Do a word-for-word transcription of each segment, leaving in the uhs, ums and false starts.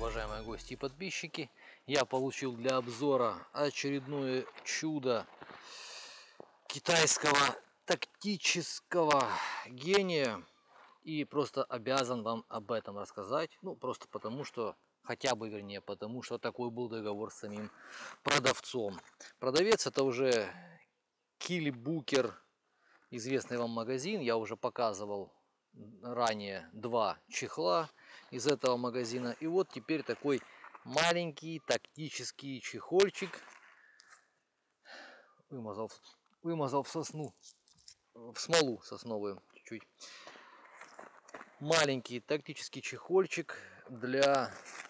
уважаемые гости и подписчики. Я получил для обзора очередное чудо китайского тактического гения. И просто обязан вам об этом рассказать. Ну, просто потому что, хотя бы вернее, потому что такой был договор с самим продавцом. Продавец — это уже Килли Букер, известный вам магазин. Я уже показывал ранее два чехла из этого магазина. И вот теперь такой маленький тактический чехольчик. Вымазал, вымазал в сосну, в смолу сосновую чуть-чуть. Маленький тактический чехольчик для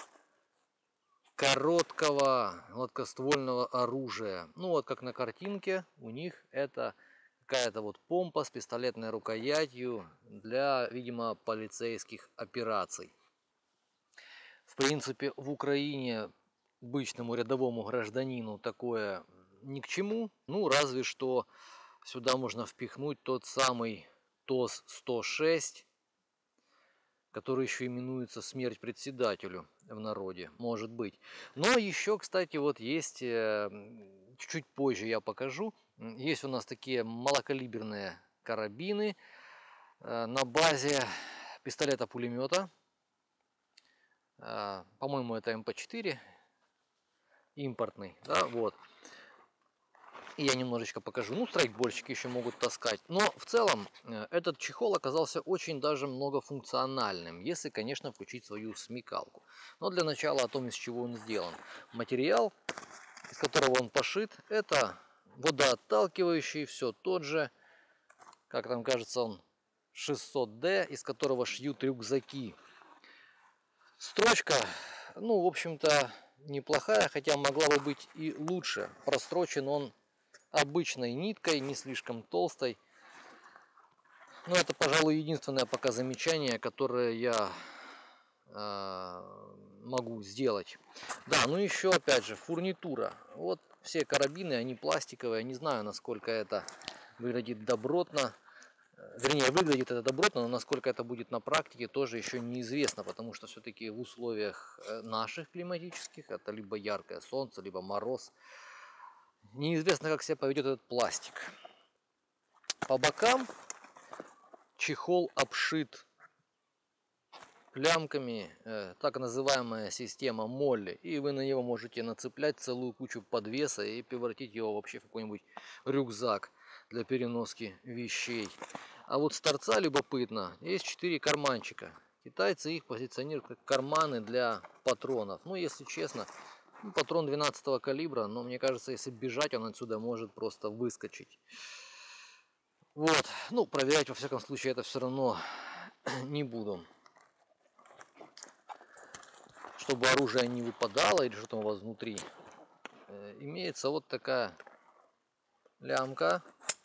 короткого гладкоствольного оружия. Ну вот как на картинке, у них это какая-то вот помпа с пистолетной рукоятью для, видимо, полицейских операций. В принципе, в Украине обычному рядовому гражданину такое ни к чему. Ну, разве что сюда можно впихнуть тот самый ТОС сто шесть, который еще именуется «Смерть председателю» в народе, может быть. Но еще, кстати, вот есть, чуть позже я покажу, есть у нас такие малокалиберные карабины на базе пистолета-пулемета. По-моему, это эм пэ четыре, импортный, да, вот. И я немножечко покажу. Ну, страйкбольщики еще могут таскать. Но в целом этот чехол оказался очень даже многофункциональным, если, конечно, включить свою смекалку. Но для начала о том, из чего он сделан. Материал, из которого он пошит, это водоотталкивающий, все тот же, как там кажется, он шестьсот дэ, из которого шьют рюкзаки. Строчка, ну, в общем-то, неплохая, хотя могла бы быть и лучше. Прострочен он обычной ниткой, не слишком толстой. Но это, пожалуй, единственное пока замечание, которое я э, могу сделать. Да, ну еще, опять же, фурнитура. Вот все карабины, они пластиковые. Не знаю, насколько это выглядит добротно. Вернее, выглядит это добротно, но насколько это будет на практике, тоже еще неизвестно, потому что все-таки в условиях наших климатических, это либо яркое солнце, либо мороз, неизвестно, как себя поведет этот пластик. По бокам чехол обшит лямками, так называемая система молли, и вы на него можете нацеплять целую кучу подвеса и превратить его вообще в какой-нибудь рюкзак для переноски вещей. А вот с торца любопытно, есть четыре карманчика. Китайцы их позиционируют как карманы для патронов. Ну, если честно, ну, патрон двенадцатого калибра, но мне кажется, если бежать, он отсюда может просто выскочить. Вот, ну, проверять во всяком случае это все равно не буду. Чтобы оружие не выпадало или что там у вас внутри, имеется вот такая лямка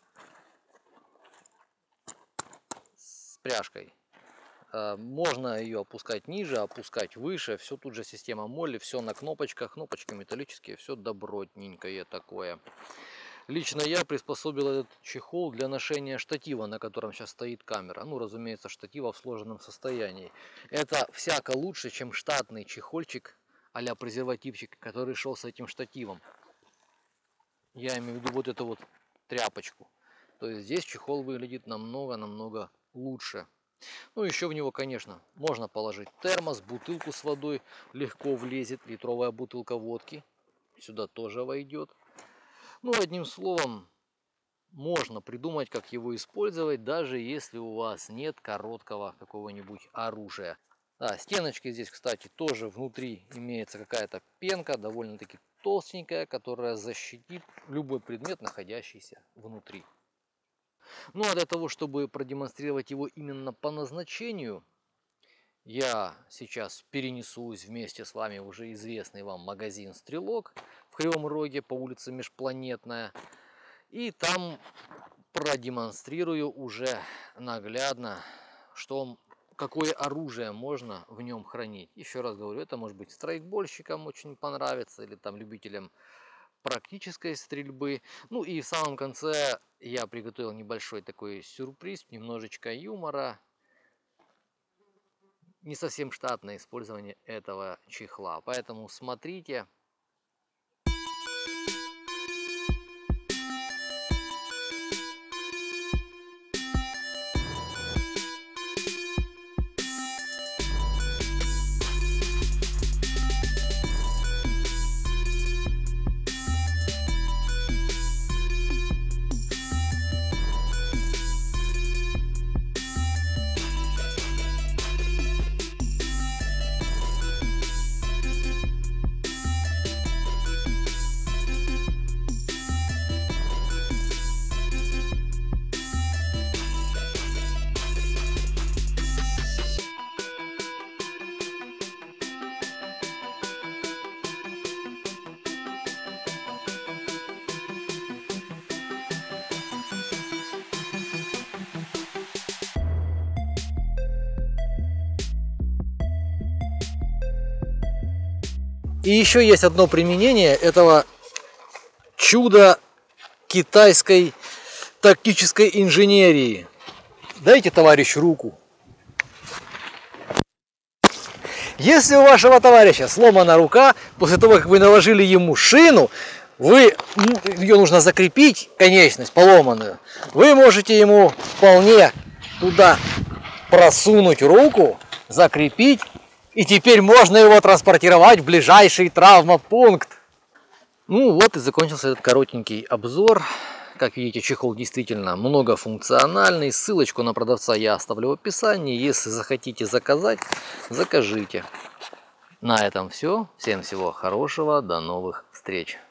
с пряжкой. Можно ее опускать ниже, опускать выше. Все тут же система молли, все на кнопочках. Кнопочки металлические, все добротненькое такое. Лично я приспособил этот чехол для ношения штатива, на котором сейчас стоит камера. Ну, разумеется, штатива в сложенном состоянии. Это всяко лучше, чем штатный чехольчик а-ля презервативчик, который шел с этим штативом. Я имею в виду вот эту вот тряпочку. То есть здесь чехол выглядит намного-намного лучше. Ну, еще в него, конечно, можно положить термос, бутылку с водой, легко влезет, литровая бутылка водки. Сюда тоже войдет. Ну, одним словом, можно придумать, как его использовать, даже если у вас нет короткого какого-нибудь оружия. Да, стеночки здесь, кстати, тоже внутри имеется какая-то пенка, довольно-таки толстенькая, которая защитит любой предмет, находящийся внутри. Ну, а для того, чтобы продемонстрировать его именно по назначению, я сейчас перенесусь вместе с вами в уже известный вам магазин «Стрелок» в Кривом Роге по улице Межпланетная. И там продемонстрирую уже наглядно, что, какое оружие можно в нем хранить. Еще раз говорю, это может быть страйкбольщикам очень понравится, или там любителям практической стрельбы. Ну и в самом конце я приготовил небольшой такой сюрприз, немножечко юмора. не совсем штатное использование этого чехла. Поэтому смотрите. И еще есть одно применение этого чуда китайской тактической инженерии. Дайте товарищу руку. Если у вашего товарища сломана рука, после того, как вы наложили ему шину, вы, ее нужно закрепить, конечность поломанную, вы можете ему вполне туда просунуть руку, закрепить, и теперь можно его транспортировать в ближайший травмопункт. Ну вот и закончился этот коротенький обзор. Как видите, чехол действительно многофункциональный. Ссылочку на продавца я оставлю в описании. Если захотите заказать, закажите. На этом все. Всем всего хорошего. До новых встреч.